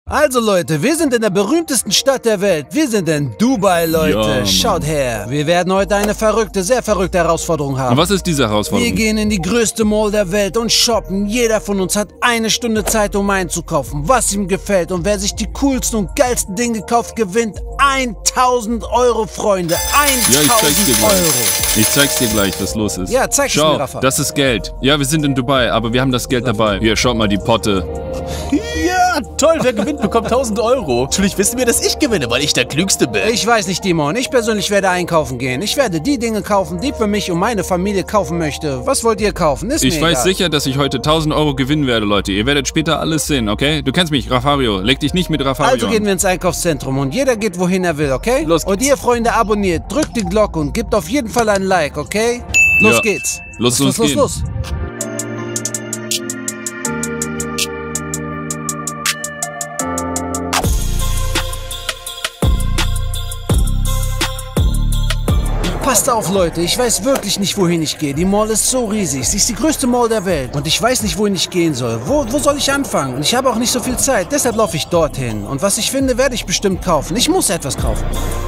Also Leute, wir sind in der berühmtesten Stadt der Welt. Wir sind in Dubai, Leute. Ja, schaut her. Wir werden heute eine sehr verrückte Herausforderung haben. Und was ist diese Herausforderung? Wir gehen in die größte Mall der Welt und shoppen. Jeder von uns hat eine Stunde Zeit, um einzukaufen, was ihm gefällt. Und wer sich die coolsten und geilsten Dinge kauft, gewinnt 1000 Euro, Freunde. 1000 Euro. Ich zeig's dir gleich, was los ist. Ja, zeig's mir, Rafa. Das ist Geld. Ja, wir sind in Dubai, aber wir haben das Geld dabei. Hier, schaut mal die Potte. Ja, toll, wer gewinnt, bekommt 1000 Euro. Natürlich wissen wir, dass ich gewinne, weil ich der Klügste bin. Ich weiß nicht, Timon. Ich persönlich werde einkaufen gehen. Ich werde die Dinge kaufen, die für mich und meine Familie kaufen möchte. Was wollt ihr kaufen? Ist mir Ich weiß egal. sicher, dass ich heute 1000 Euro gewinnen werde, Leute. Ihr werdet später alles sehen, okay? Du kennst mich, Rafario. Leg dich nicht mit Rafario Also gehen wir ins Einkaufszentrum und jeder geht, wohin er will, okay? Los geht's. Und ihr, Freunde, abonniert, drückt die Glocke und gebt auf jeden Fall ein Like, okay? Los Ja. geht's. Los gehen. Los. Passt auf, Leute, ich weiß wirklich nicht, wohin ich gehe. Die Mall ist so riesig, sie ist die größte Mall der Welt. Und ich weiß nicht, wohin ich gehen soll. Wo soll ich anfangen? Und ich habe auch nicht so viel Zeit, deshalb laufe ich dorthin. Und was ich finde, werde ich bestimmt kaufen. Ich muss etwas kaufen.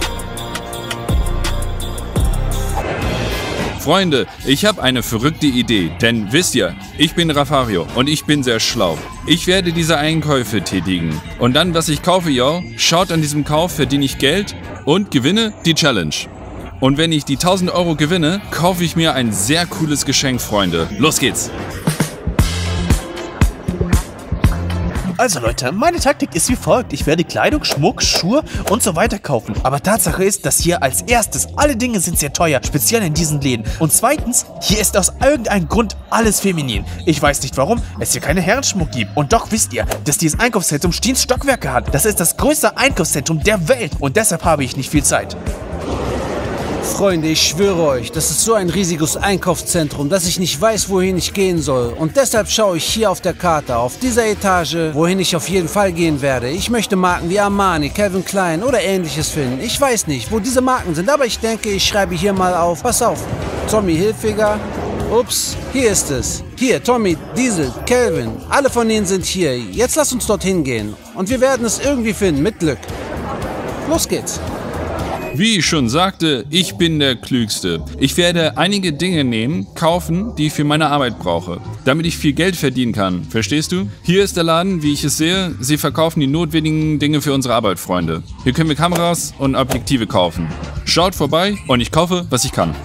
Freunde, ich habe eine verrückte Idee. Denn wisst ihr, ich bin Rafario und ich bin sehr schlau. Ich werde diese Einkäufe tätigen. Und dann, was ich kaufe, yo, schaut an diesem Kauf, verdiene ich Geld und gewinne die Challenge. Und wenn ich die 1000 Euro gewinne, kaufe ich mir ein sehr cooles Geschenk, Freunde. Los geht's! Also Leute, meine Taktik ist wie folgt. Ich werde Kleidung, Schmuck, Schuhe und so weiter kaufen. Aber Tatsache ist, dass hier als erstes alle Dinge sind sehr teuer, speziell in diesen Läden. Und zweitens, hier ist aus irgendeinem Grund alles feminin. Ich weiß nicht warum, es hier keine Herrenschmuck gibt. Und doch wisst ihr, dass dieses Einkaufszentrum stets Stockwerke hat. Das ist das größte Einkaufszentrum der Welt und deshalb habe ich nicht viel Zeit. Freunde, ich schwöre euch, das ist so ein riesiges Einkaufszentrum, dass ich nicht weiß, wohin ich gehen soll. Und deshalb schaue ich hier auf der Karte, auf dieser Etage, wohin ich auf jeden Fall gehen werde. Ich möchte Marken wie Armani, Calvin Klein oder ähnliches finden. Ich weiß nicht, wo diese Marken sind, aber ich denke, ich schreibe hier mal auf. Pass auf, Tommy Hilfiger. Ups, hier ist es. Hier, Tommy, Diesel, Calvin. Alle von ihnen sind hier. Jetzt lass uns dorthin gehen. Und wir werden es irgendwie finden, mit Glück. Los geht's. Wie ich schon sagte, ich bin der Klügste. Ich werde einige Dinge nehmen, kaufen, die ich für meine Arbeit brauche, damit ich viel Geld verdienen kann. Verstehst du? Hier ist der Laden, wie ich es sehe. Sie verkaufen die notwendigen Dinge für unsere Arbeit, Freunde. Hier können wir Kameras und Objektive kaufen. Schaut vorbei und ich kaufe, was ich kann.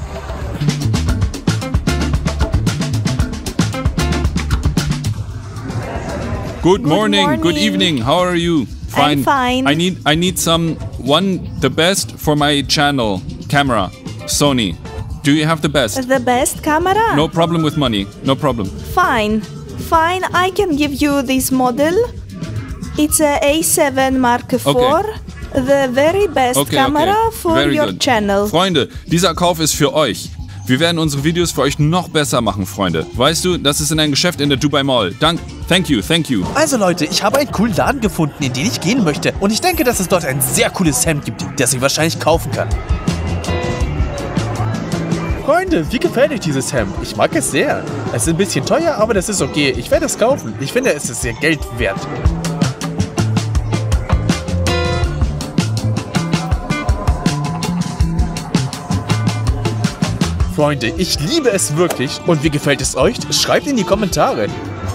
Good morning, good evening, how are you? I'm fine. I need the best for my channel camera. Sony. Do you have the best? The best camera? No problem with money. No problem. Fine. Fine, I can give you this model. It's a A7 Mark IV. Okay. The very best camera for Very your good. channel. Freunde, dieser Kauf ist für euch. Wir werden unsere Videos für euch noch besser machen, Freunde. Weißt du, das ist in ein Geschäft in der Dubai Mall. Thank you. Also Leute, ich habe einen coolen Laden gefunden, in den ich gehen möchte. Und ich denke, dass es dort ein sehr cooles Hemd gibt, das ich wahrscheinlich kaufen kann. Freunde, wie gefällt euch dieses Hemd? Ich mag es sehr. Es ist ein bisschen teuer, aber das ist okay. Ich werde es kaufen. Ich finde, es ist sehr Geld wert. Freunde, ich liebe es wirklich. Und wie gefällt es euch? Schreibt in die Kommentare.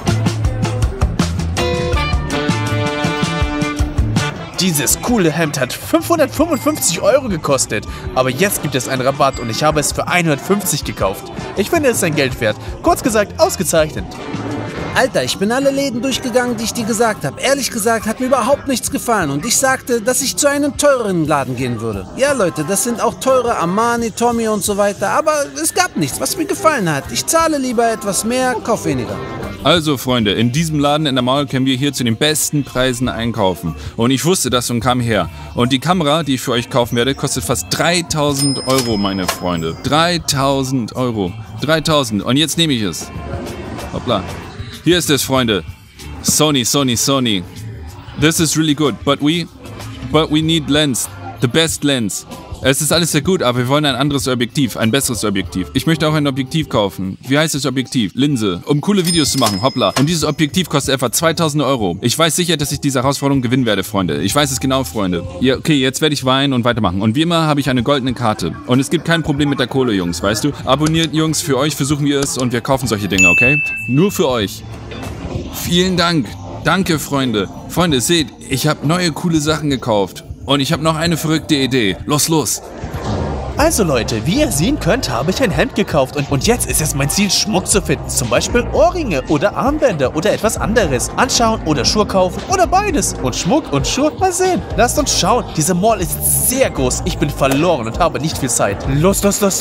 Dieses coole Hemd hat 555 Euro gekostet, aber jetzt gibt es einen Rabatt und ich habe es für 150 gekauft. Ich finde es sein Geld wert. Kurz gesagt, ausgezeichnet. Alter, ich bin alle Läden durchgegangen, die ich dir gesagt habe. Ehrlich gesagt hat mir überhaupt nichts gefallen und ich sagte, dass ich zu einem teureren Laden gehen würde. Ja Leute, das sind auch teure Armani, Tommy und so weiter, aber es gab nichts, was mir gefallen hat. Ich zahle lieber etwas mehr, kauf weniger. Also Freunde, in diesem Laden in der Mall können wir hier zu den besten Preisen einkaufen. Und ich wusste das und kam her. Und die Kamera, die ich für euch kaufen werde, kostet fast 3000 Euro, meine Freunde. 3000 Euro. 3000. Und jetzt nehme ich es. Hoppla. Hier ist es, Freunde. Sony. This is really good, but we need lens. The best lens. Es ist alles sehr gut, aber wir wollen ein anderes Objektiv, ein besseres Objektiv. Ich möchte auch ein Objektiv kaufen. Wie heißt das Objektiv? Linse. Um coole Videos zu machen, hoppla. Und dieses Objektiv kostet etwa 2000 Euro. Ich weiß sicher, dass ich diese Herausforderung gewinnen werde, Freunde. Ich weiß es genau, Freunde. Ja, okay, jetzt werde ich weinen und weitermachen. Und wie immer habe ich eine goldene Karte. Und es gibt kein Problem mit der Kohle, Jungs, weißt du? Abonniert, Jungs, für euch versuchen wir es und wir kaufen solche Dinge, okay? Nur für euch. Vielen Dank. Danke, Freunde. Freunde, seht, ich habe neue coole Sachen gekauft. Und ich habe noch eine verrückte Idee. Los. Also Leute, wie ihr sehen könnt, habe ich ein Hemd gekauft und jetzt ist es mein Ziel, Schmuck zu finden. Zum Beispiel Ohrringe oder Armbänder oder etwas anderes. Anschauen oder Schuhe kaufen oder beides. Und Schmuck und Schuhe, mal sehen. Lasst uns schauen. Diese Mall ist sehr groß. Ich bin verloren und habe nicht viel Zeit. Los.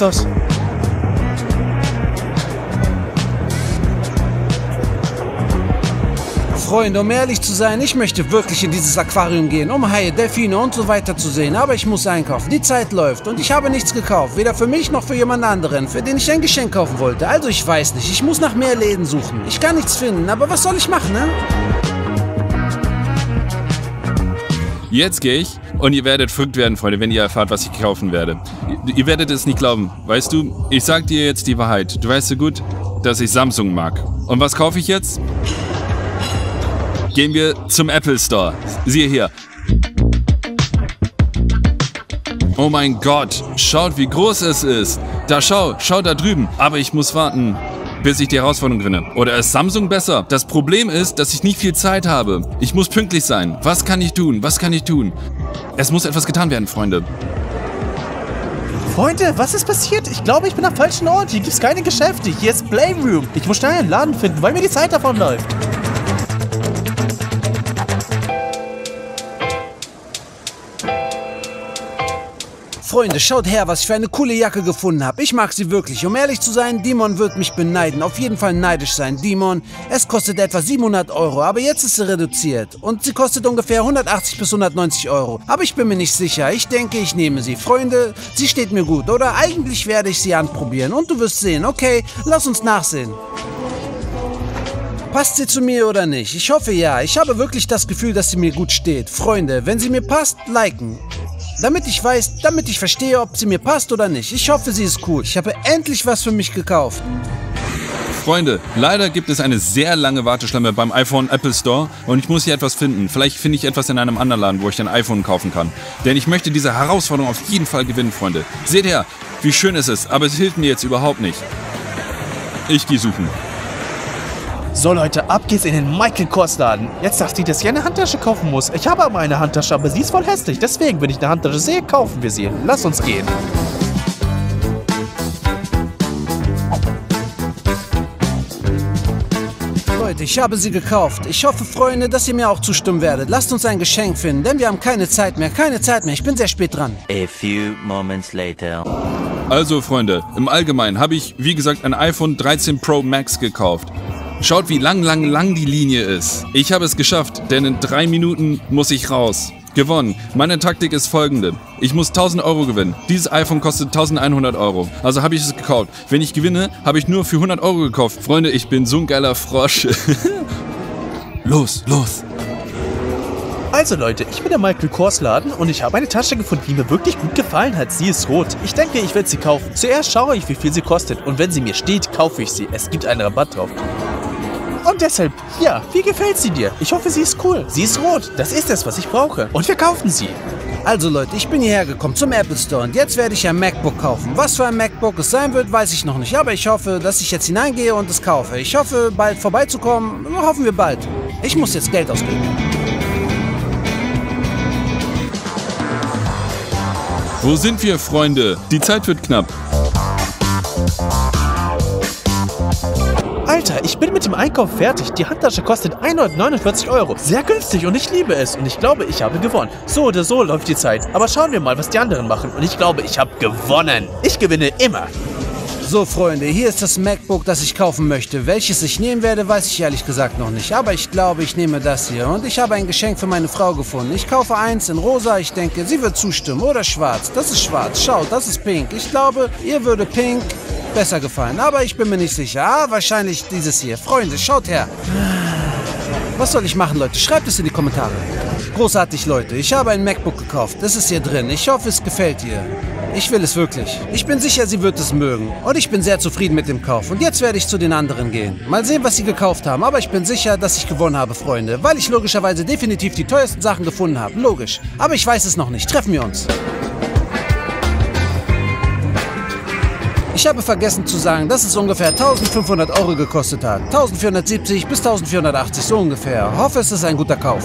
Freunde, um ehrlich zu sein, ich möchte wirklich in dieses Aquarium gehen, um Haie, Delfine und so weiter zu sehen. Aber ich muss einkaufen. Die Zeit läuft und ich habe nichts gekauft. Weder für mich noch für jemand anderen, für den ich ein Geschenk kaufen wollte. Also ich weiß nicht. Ich muss nach mehr Läden suchen. Ich kann nichts finden, aber was soll ich machen, ne? Jetzt gehe ich und ihr werdet verrückt werden, Freunde, wenn ihr erfahrt, was ich kaufen werde. Ihr werdet es nicht glauben. Weißt du, ich sag dir jetzt die Wahrheit. Du weißt so gut, dass ich Samsung mag. Und was kaufe ich jetzt? Gehen wir zum Apple Store. Siehe hier. Oh mein Gott, schaut wie groß es ist. Da schau da drüben. Aber ich muss warten, bis ich die Herausforderung gewinne. Oder ist Samsung besser? Das Problem ist, dass ich nicht viel Zeit habe. Ich muss pünktlich sein. Was kann ich tun? Es muss etwas getan werden, Freunde. Freunde, was ist passiert? Ich glaube, ich bin am falschen Ort. Hier gibt es keine Geschäfte. Hier ist Playroom. Ich muss schnell einen Laden finden, weil mir die Zeit davonläuft. Freunde, schaut her, was ich für eine coole Jacke gefunden habe. Ich mag sie wirklich. Um ehrlich zu sein, Dimon wird mich beneiden. Auf jeden Fall neidisch sein. Dimon, es kostet etwa 700 Euro, aber jetzt ist sie reduziert. Und sie kostet ungefähr 180 bis 190 Euro. Aber ich bin mir nicht sicher. Ich denke, ich nehme sie. Freunde, sie steht mir gut, oder? Eigentlich werde ich sie anprobieren. Und du wirst sehen. Okay, lass uns nachsehen. Passt sie zu mir oder nicht? Ich hoffe ja. Ich habe wirklich das Gefühl, dass sie mir gut steht. Freunde, wenn sie mir passt, liken. Damit ich weiß, damit ich verstehe, ob sie mir passt oder nicht. Ich hoffe, sie ist cool. Ich habe endlich was für mich gekauft. Freunde, leider gibt es eine sehr lange Warteschlange beim iPhone Apple Store und ich muss hier etwas finden. Vielleicht finde ich etwas in einem anderen Laden, wo ich ein iPhone kaufen kann. Denn ich möchte diese Herausforderung auf jeden Fall gewinnen, Freunde. Seht her, wie schön es ist, aber es hilft mir jetzt überhaupt nicht. Ich gehe suchen. So Leute, ab geht's in den Michael Kors Laden. Jetzt sagt sie, dass ich eine Handtasche kaufen muss. Ich habe aber eine Handtasche, aber sie ist voll hässlich. Deswegen, wenn ich eine Handtasche sehe, kaufen wir sie. Lass uns gehen. Leute, ich habe sie gekauft. Ich hoffe, Freunde, dass ihr mir auch zustimmen werdet. Lasst uns ein Geschenk finden, denn wir haben keine Zeit mehr. Ich bin sehr spät dran. A few moments later. Also Freunde, im Allgemeinen habe ich, wie gesagt, ein iPhone 13 Pro Max gekauft. Schaut, wie lang die Linie ist. Ich habe es geschafft, denn in 3 Minuten muss ich raus. Gewonnen. Meine Taktik ist folgende. Ich muss 1000 Euro gewinnen. Dieses iPhone kostet 1100 Euro. Also habe ich es gekauft. Wenn ich gewinne, habe ich nur für 100 Euro gekauft. Freunde, ich bin so ein geiler Frosch. Los. Also Leute, ich bin der Michael Kors Laden und ich habe eine Tasche gefunden, die mir wirklich gut gefallen hat. Sie ist rot. Ich denke, ich werde sie kaufen. Zuerst schaue ich, wie viel sie kostet und wenn sie mir steht, kaufe ich sie. Es gibt einen Rabatt drauf. Und deshalb, ja, wie gefällt sie dir? Ich hoffe, sie ist cool. Sie ist rot. Das ist es, was ich brauche. Und wir kaufen sie. Also Leute, ich bin hierher gekommen zum Apple Store und jetzt werde ich ein MacBook kaufen. Was für ein MacBook es sein wird, weiß ich noch nicht. Aber ich hoffe, dass ich jetzt hineingehe und es kaufe. Ich hoffe, bald vorbeizukommen. Hoffen wir bald. Ich muss jetzt Geld ausgeben. Wo sind wir, Freunde? Die Zeit wird knapp. Alter, ich bin mit dem Einkauf fertig. Die Handtasche kostet 149 Euro. Sehr günstig und ich liebe es. Und ich glaube, ich habe gewonnen. So oder so läuft die Zeit. Aber schauen wir mal, was die anderen machen. Und ich glaube, ich habe gewonnen. Ich gewinne immer. So Freunde, hier ist das MacBook, das ich kaufen möchte. Welches ich nehmen werde, weiß ich ehrlich gesagt noch nicht. Aber ich glaube, ich nehme das hier. Und ich habe ein Geschenk für meine Frau gefunden. Ich kaufe eins in rosa. Ich denke, sie wird zustimmen. Oder schwarz. Das ist schwarz. Schaut, das ist pink. Ich glaube, ihr würde pink besser gefallen. Aber ich bin mir nicht sicher. Wahrscheinlich dieses hier. Freunde, schaut her. Was soll ich machen, Leute? Schreibt es in die Kommentare. Großartig, Leute. Ich habe ein MacBook gekauft. Es ist hier drin. Ich hoffe, es gefällt ihr. Ich will es wirklich. Ich bin sicher, sie wird es mögen. Und ich bin sehr zufrieden mit dem Kauf. Und jetzt werde ich zu den anderen gehen. Mal sehen, was sie gekauft haben. Aber ich bin sicher, dass ich gewonnen habe, Freunde. Weil ich logischerweise definitiv die teuersten Sachen gefunden habe. Logisch. Aber ich weiß es noch nicht. Treffen wir uns. Ich habe vergessen zu sagen, dass es ungefähr 1500 € gekostet hat. 1470 bis 1480, so ungefähr. Hoffe, es ist ein guter Kauf.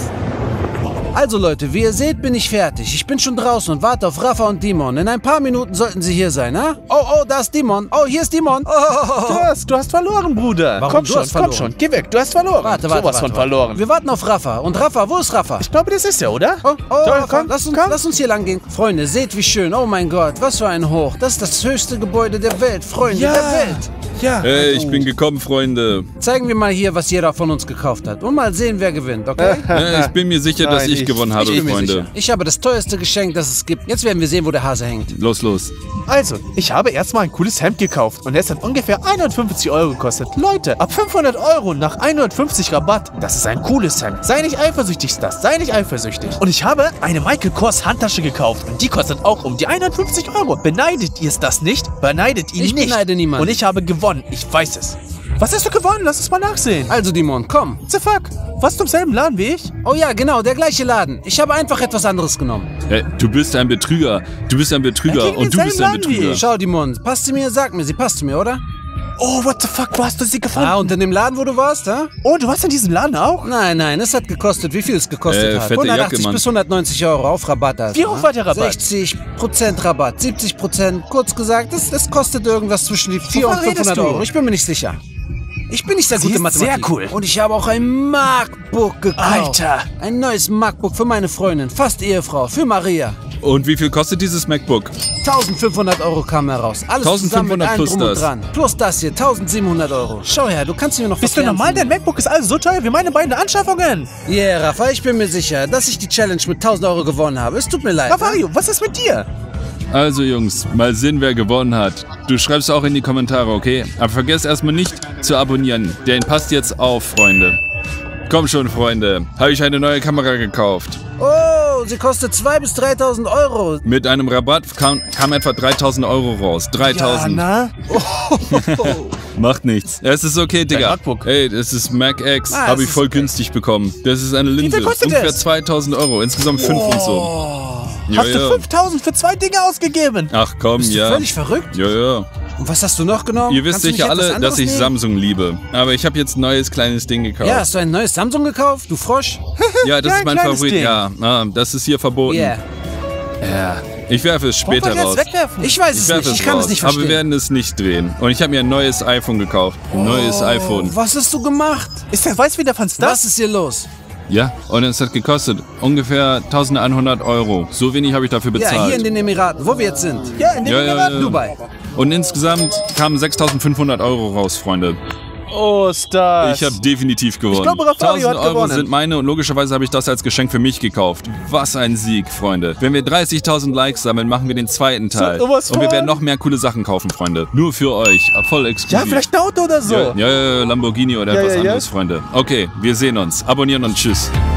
Also Leute, wie ihr seht, bin ich fertig. Ich bin schon draußen und warte auf Rafa und Dimon. In ein paar Minuten sollten sie hier sein, ha? Oh, da ist Dimon. Oh, hier ist Dimon. Oh. Du hast verloren, Bruder. Warum? Komm schon. Geh weg, du hast verloren. Warte. Von verloren. Wir warten auf Rafa. Und Rafa, wo ist Rafa? Ich glaube, das ist er, oder? Oh, komm, lass uns hier lang gehen. Freunde, seht wie schön. Oh mein Gott, was für ein Hoch. Das ist das höchste Gebäude der Welt, Freunde, der Welt. Ja. Hey, ich bin gekommen, Freunde. Zeigen wir mal hier, was jeder von uns gekauft hat. Und mal sehen, wer gewinnt, okay? Ich bin mir sicher, dass ich gewonnen habe, Ich bin mir Freunde. sicher. Ich habe das teuerste Geschenk, das es gibt. Jetzt werden wir sehen, wo der Hase hängt. Los. Also, ich habe erstmal ein cooles Hemd gekauft und es hat ungefähr 150 € gekostet. Leute, ab 500 € nach 150 Rabatt. Das ist ein cooles Hemd. Sei nicht eifersüchtig, Stas. Sei nicht eifersüchtig. Und ich habe eine Michael Kors Handtasche gekauft und die kostet auch um die 150 €. Beneidet ihr es das nicht? Beneidet ihn Ich nicht. beneide niemanden. Und ich habe gewonnen. Ich weiß es. Was hast du gewonnen? Lass uns mal nachsehen. Also, Dimon, komm. What the fuck? Warst du im selben Laden wie ich? Oh ja, genau, der gleiche Laden. Ich habe einfach etwas anderes genommen. Du bist ein Betrüger. Du bist ein Betrüger ging und du in bist seinen ein Laden wie Betrüger. ich. Schau, Dimon, passt sie mir? Sag mir, sie passt zu mir, oder? Oh, what the fuck? Wo hast du sie gefunden? Ah, und in dem Laden, wo du warst, ha? Oh, du warst in diesem Laden auch? Nein, es hat gekostet, wie viel es gekostet hat. fette 180 Jacke, Mann. bis 190 € auf Rabatt. Also, Wie hoch war der Rabatt? 60% Rabatt, 70%. Kurz gesagt, das kostet irgendwas zwischen die 400 und redest 500 du? €. Ich bin mir nicht sicher. Ich bin nicht sehr Sie gut in ist sehr Mathematik. cool. Und ich habe auch ein MacBook gekauft. Alter. Ein neues MacBook für meine Freundin, fast Ehefrau, für Maria. Und wie viel kostet dieses MacBook? 1500 € kam heraus. Alles 1500 zusammen mit allem plus drum und das. dran. Plus das hier, 1700 €. Schau her, du kannst mir noch Bist du normal? Dein MacBook ist also so teuer wie meine beiden Anschaffungen. Yeah, Rafa, ich bin mir sicher, dass ich die Challenge mit 1000 € gewonnen habe. Es tut mir leid. Raffario, was ist mit dir? Also Jungs, mal sehen, wer gewonnen hat. Du schreibst auch in die Kommentare, okay? Aber vergesst erstmal nicht zu abonnieren, denn passt jetzt auf, Freunde. Komm schon, Freunde. Habe ich eine neue Kamera gekauft. Oh, sie kostet 2.000 bis 3.000 €. Mit einem Rabatt kam etwa 3.000 € raus. 3.000. na? Macht nichts. Es ist okay, Digga. MacBook. Ey, das ist Mac X. Ah, Habe es ich voll ist okay. günstig bekommen. Das ist eine Linse. viel kostet Ungefähr es? 2.000 €. Insgesamt 5 und so. Ja, Hast du 5.000 für 2 Dinge ausgegeben? Ach komm, Bist du ja. völlig verrückt? Ja. Und was hast du noch genommen? Ihr wisst Kannst du nicht sicher etwas alle, anderes dass ich nehmen? Samsung liebe. Aber ich habe jetzt ein neues kleines Ding gekauft. Ja, hast du ein neues Samsung gekauft, du Frosch? Ja, das Ja, ist ein mein kleines Favorit. Ding. Ja, das ist hier verboten. Yeah. Ja. Ich werfe es später Warum raus. jetzt wegwerfen? Ich weiß es werfe nicht, ich kann es nicht Aber verstehen. wir werden es nicht drehen. Und ich habe mir ein neues iPhone gekauft. Ein neues iPhone. Was hast du gemacht? Ist der weiß wieder von Stas? Was ist hier los? Ja, und es hat gekostet ungefähr 1.100 €. So wenig habe ich dafür bezahlt. Ja, hier in den Emiraten, wo wir jetzt sind. Ja, in dem Emiraten. Dubai. Und insgesamt kamen 6.500 € raus, Freunde. Oh, Stas. Ich habe definitiv gewonnen. Ich glaube, Raffario 1.000 hat € gewonnen. sind meine und logischerweise habe ich das als Geschenk für mich gekauft. Was ein Sieg, Freunde. Wenn wir 30.000 Likes sammeln, machen wir den zweiten Teil. sowas Und wir von. werden noch mehr coole Sachen kaufen, Freunde. Nur für euch. Voll exklusiv. Ja, vielleicht ein Auto oder so. Ja, Lamborghini oder Ja, etwas ja, ja. anderes, Freunde. Okay, wir sehen uns. Abonnieren und tschüss.